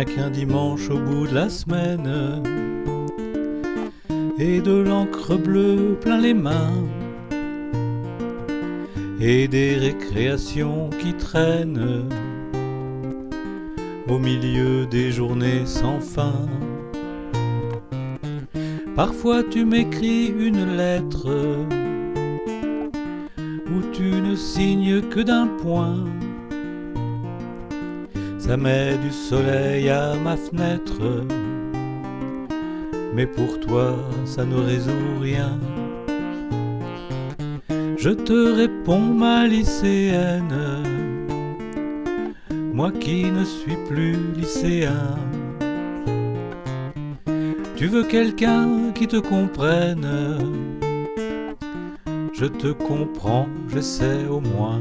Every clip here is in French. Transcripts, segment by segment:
rien qu'un dimanche au bout de la semaine, et de l'encre bleue plein les mains, et des récréations qui traînent au milieu des journées sans fin. Parfois tu m'écris une lettre où tu ne signes que d'un point. Ça met du soleil à ma fenêtre, mais pour toi ça ne résout rien. Je te réponds, ma lycéenne, moi qui ne suis plus lycéen. Tu veux quelqu'un qui te comprenne, je te comprends, j'essaie au moins.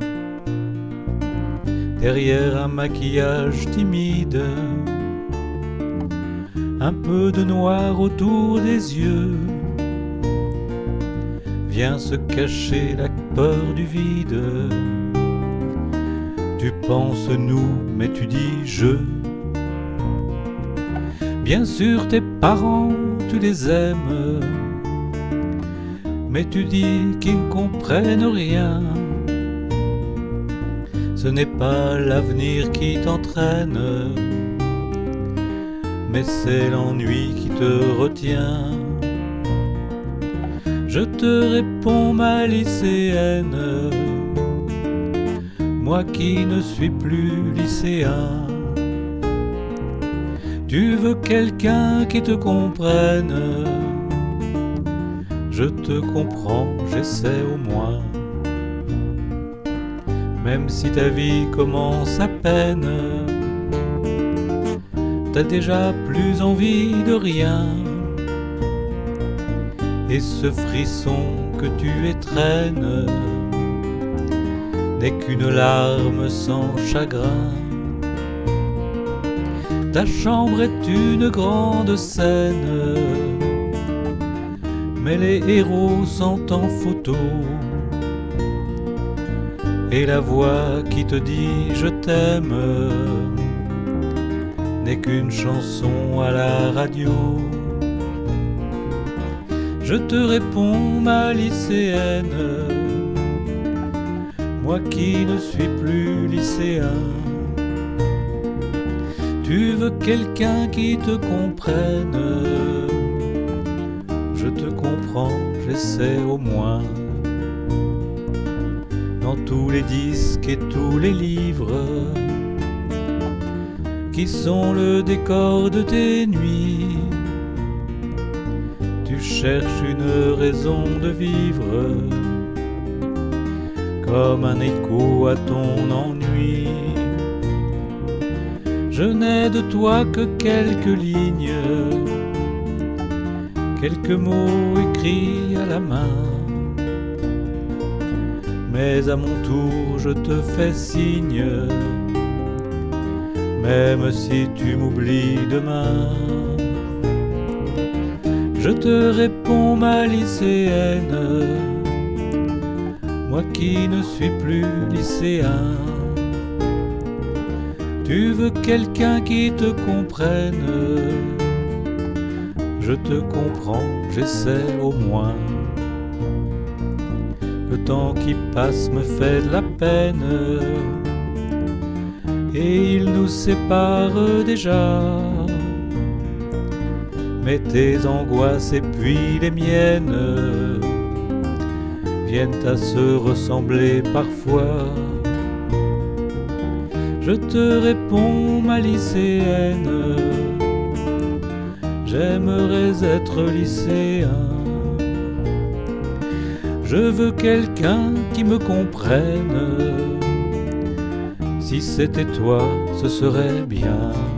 Derrière un maquillage timide, un peu de noir autour des yeux, vient se cacher la peur du vide. Tu penses nous, mais tu dis je. Bien sûr tes parents, tu les aimes, mais tu dis qu'ils ne comprennent rien. Ce n'est pas l'avenir qui t'entraîne, mais c'est l'ennui qui te retient. Je te réponds, ma lycéenne, moi qui ne suis plus lycéen. Tu veux quelqu'un qui te comprenne, je te comprends, j'essaie au moins. Même si ta vie commence à peine, t'as déjà plus envie de rien. Et ce frisson que tu étrennes n'est qu'une larme sans chagrin. Ta chambre est une grande scène, mais les héros sont en photo. Et la voix qui te dit je t'aime n'est qu'une chanson à la radio. Je te réponds, ma lycéenne, moi qui ne suis plus lycéen. Tu veux quelqu'un qui te comprenne, je te comprends, j'essaie au moins. Dans tous les disques et tous les livres qui sont le décor de tes nuits, tu cherches une raison de vivre, comme un écho à ton ennui. Je n'ai de toi que quelques lignes, quelques mots écrits à la main. Mais à mon tour je te fais signe, même si tu m'oublies demain. Je te réponds, ma lycéenne, moi qui ne suis plus lycéen. Tu veux quelqu'un qui te comprenne, je te comprends, j'essaie au moins. Le temps qui passe me fait de la peine, et il nous sépare déjà. Mais tes angoisses et puis les miennes viennent à se ressembler parfois. Je te réponds, ma lycéenne, j'aimerais être lycéen. Je veux quelqu'un qui me comprenne, si c'était toi, ce serait bien.